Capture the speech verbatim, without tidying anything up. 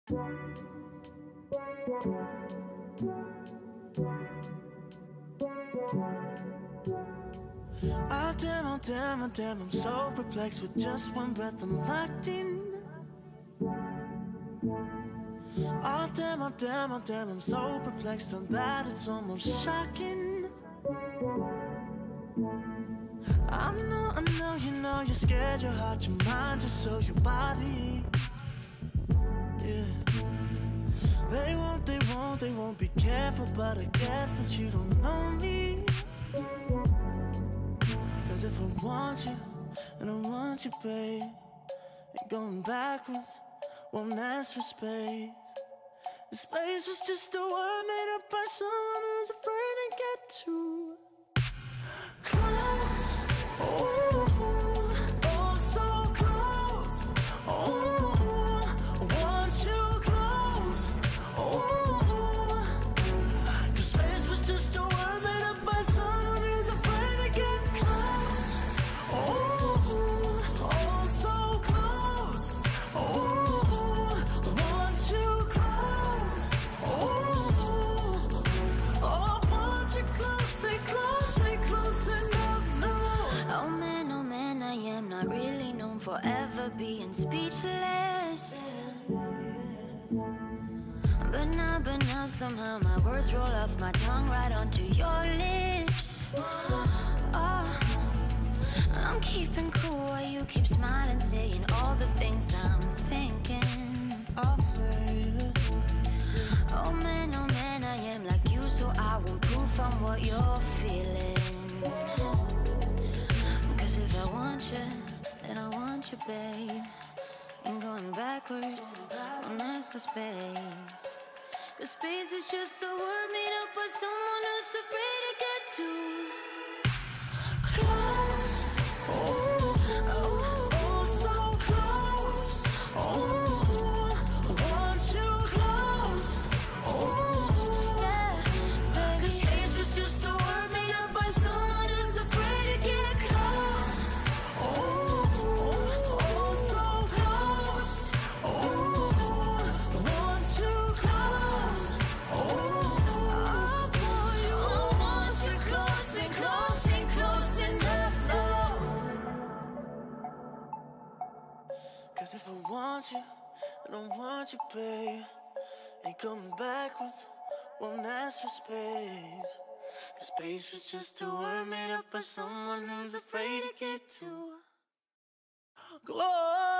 Oh damn, oh damn, oh damn, I'm so perplexed. With just one breath I'm locked in. Oh damn, oh damn, oh damn, I'm so perplexed on that it's almost shocking. I know, I know, you know you're scared, your heart, your mind, just so your body. Yeah. They won't, they won't, they won't be careful, but I guess that you don't know me. Cause if I want you, and I want you, babe, ain't going backwards, won't ask for space. The space was just a word made up by someone who's afraid to get too close. Oh, oh, so close. Oh, I want you close. Oh, cause space was just a word made up by someone who's afraid to get close. Oh, oh, so close. Oh, I want you close. Oh, oh, I want you close. Stay close, stay close enough, no. Oh man, oh man, I am not really known for ever being speechless. But now, but now somehow my words roll off my tongue right onto your lips. Oh, I'm keeping cool while you keep smiling, saying all the things I'm thinking. Oh, baby. Oh man, oh man, I am like you, so I won't prove from what you're feeling. Cause if I want you, then I want you, babe. Ain't going backwards, don't ask for space. Cause space is just a word made up by someone who's afraid to get too close. Oh, oh, oh, so close. Oh, I want you close. Oh, Yeah, cause space was just a word made up by someone who's afraid to get close. Oh, oh, so close. Oh, I want you close. Oh, I want you close, and close, and close enough, no. Cause if I want you, I don't want you, babe. Ain't coming backwards, won't ask for space. Cause space was just a word made up by someone who's afraid to get too close.